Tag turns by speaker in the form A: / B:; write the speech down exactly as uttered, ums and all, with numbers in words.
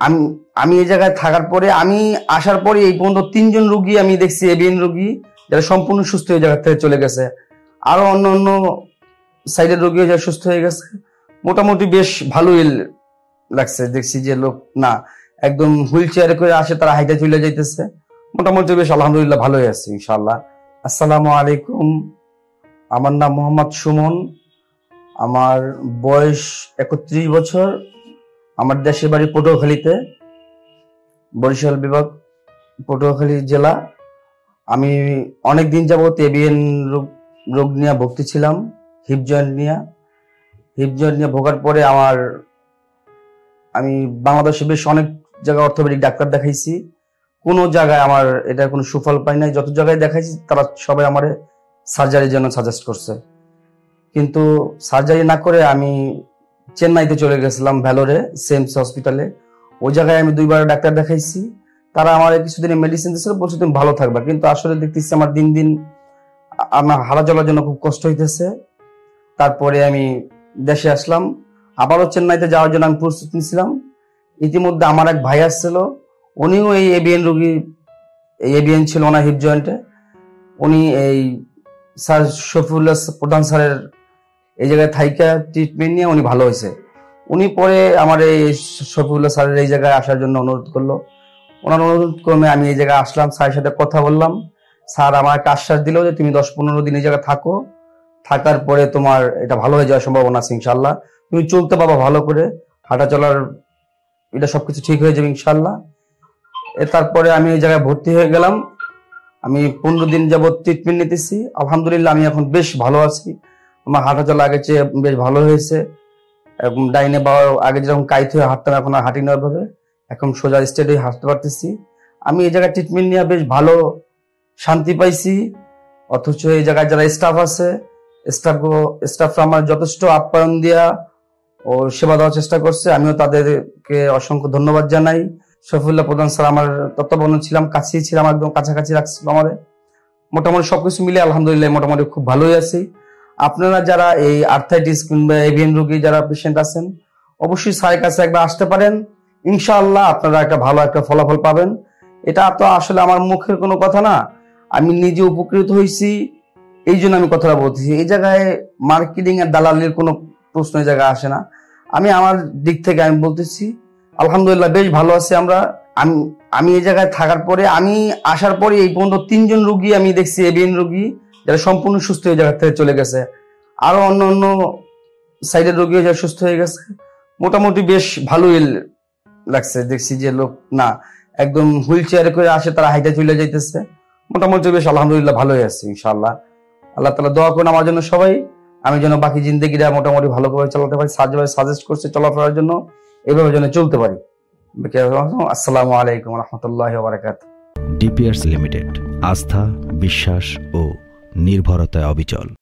A: আমি আমি এই জায়গায় থাকার পরে আমি আসার পরে এই পর্যন্ত তিনজন রোগী আমি দেখছি এভিএন রোগী যারা সম্পূর্ণ সুস্থ হয়ে জায়গা থেকে চলে গেছে। আরো অন্য অন্য সাইডের রোগীও যারা সুস্থ হয়ে গেছে। মোটামুটি বেশ ভালোই লাগছে, দেখছি যে লোক না একদম হুইল চেয়ারে করে আসে, তারা হাইটে চলে যাইতেছে। মোটামুটি বেশ আলহামদুলিল্লাহ ভালোই আছে ইনশাআল্লাহ। আসসালামু আলাইকুম, আমার নাম মোহাম্মদ সুমন, আমার বয়স একত্রিশ বছর, আমার দেশের বাড়ি পটুয়াখালীতে, বরিশাল বিভাগ, পটুয়াখালী জেলা। আমি অনেক দিন যাবত এভিএন রোগ রোগ নিয়ে ভুগতে ছিলাম, হিপ জয়েন্ট নিয়ে হিপ জয়েন্ট নিয়ে ভোগার পরে আমার আমি বাংলাদেশে বেশ অনেক জায়গায় অর্থোপেডিক ডাক্তার দেখাইছি, কোনো জায়গায় আমার এটা কোনো সুফল পাই নাই। যত জায়গায় দেখাইছি তারা সবাই আমার সার্জারির জন্য সাজেস্ট করছে, কিন্তু সার্জারি না করে আমি চেন্নাইতে চলে গেছিলাম, ভ্যালোরে সেমস হসপিটালে। ওই জায়গায় আমি দুইবার ডাক্তার দেখাইছি, তারা আমার কিছুদিন মেডিসিন দিয়েছিল, বলছে তুমি ভালো থাকবা। কিন্তু আসলে দেখতেছি আমার দিন দিন আমার হারা চলার জন্য খুব কষ্ট হইতেছে। তারপরে আমি দেশে আসলাম, আবারও চেন্নাইতে যাওয়ার জন্য আমি প্রস্তুতি নিয়েছিলাম। ইতিমধ্যে আমার এক ভাই আসছিল, উনিও এই এভিএন রোগী, এই এভিএন ছিল ওনার হিপ জয়েন্টে। উনি এই স্যার শফিউল্লাহ প্রধান স্যারের এই জায়গায় থাইকা ট্রিটমেন্ট নিয়ে উনি ভালো হয়েছে। উনি পরে আমার এই শফিউল্লাহ স্যারের এই জায়গায় আসার জন্য অনুরোধ করলো। ওনার অনুরোধ ক্রমে আমি এই জায়গায় আসলাম, স্যারের সাথে কথা বললাম। স্যার আমার একটা আশ্বাস দিল যে তুমি দশ পনেরো দিন এই জায়গায় থাকো, থাকার পরে তোমার এটা ভালো হয়ে যাওয়ার সম্ভাবনা আছে ইনশাল্লাহ। তুমি চলতে পারবা ভালো করে, হাঁটা চলার এটা সবকিছু ঠিক হয়ে যাবে ইনশাল্লাহ। তারপরে আমি এই জায়গায় ভর্তি হয়ে গেলাম। আমি পনেরো দিন যাবত ট্রিটমেন্ট নিতেছি, আলহামদুলিল্লাহ আমি এখন বেশ ভালো আছি। আমার হাঁটা চলা আগের চেয়ে বেশ ভালো হয়েছে। ডাইনে বা আগে যেরকম কাইত হয়ে হাঁটতাম, এখন আর হাঁটি না ভাবে, এখন সোজা স্টেটে হাঁটতে পারতেছি। আমি এই জায়গায় ট্রিটমেন্ট নিয়ে বেশ ভালো শান্তি পাইছি। অথচ এই জায়গায় যারা স্টাফ আছে, স্টাফ স্টাফরা আমার যথেষ্ট আপ্যায়ন দিয়া ও সেবা দেওয়ার চেষ্টা করছে, আমিও তাদেরকে অসংখ্য ধন্যবাদ জানাই। শফিউল্লাহ প্রধান স্যার আমার তত্ত্বাবধানে ছিলাম, কাছেই ছিলাম, একদম কাছাকাছি রাখছিল আমাদের। মোটামুটি সবকিছু মিলে আলহামদুলিল্লাহ মোটামুটি খুব ভালোই আছি। আপনারা যারা এই আর্থাইটিস কিংবা এভিএন রোগী যারা পেশেন্ট আছেন, অবশ্যই স্যারের কাছে একবার আসতে পারেন, ইনশাআল্লাহ আপনারা একটা ভালো একটা ফলাফল পাবেন। এটা তো আসলে আমার মুখের কোনো কথা না, আমি নিজে উপকৃত হয়েছি, এই জন্য আমি কথাটা বলতেছি। এই জায়গায় মার্কেটিং এর দালালির কোনো প্রশ্ন এই জায়গায় আসে না। আমি আমার দিক থেকে আমি বলতেছি আলহামদুলিল্লাহ বেশ ভালো আছি আমরা। আমি আমি এই জায়গায় থাকার পরে আমি আসার পরে এই পর্যন্ত তিনজন রোগী আমি দেখছি এভিএন রোগী যারা সম্পূর্ণ সুস্থ হয়ে জায়গা থেকে চলে গেছে। আরো অন্য অন্য সাইডের রোগীও যারা সুস্থ হয়ে গেছে। মোটামুটি বেশ ভালোই লাগছে, দেখছি যে লোক না একদম হুইল চেয়ারে করে আসে, তারা হাইটে চলে যাইতেছে। মোটামুটি বেশ আলহামদুলিল্লাহ ভালোই আছে ইনশাআল্লাহ। আল্লাহ তাআলা দোয়া করুন আমার জন্য সবাই, আমি যেন বাকি জিন্দেগিটা মোটামুটি ভালোভাবে চালাতে পারি। সাজেভাবে সাজেস্ট করছে চলাফেরার জন্য, এইভাবে যেন চলতে পারি। আসসালামু আলাইকুম রহমতুল্লাহি ওয়া বারাকাতুহু।
B: ডিপিআরস লিমিটেড, আস্থা, বিশ্বাস ও নির্ভরতায় অবিচল।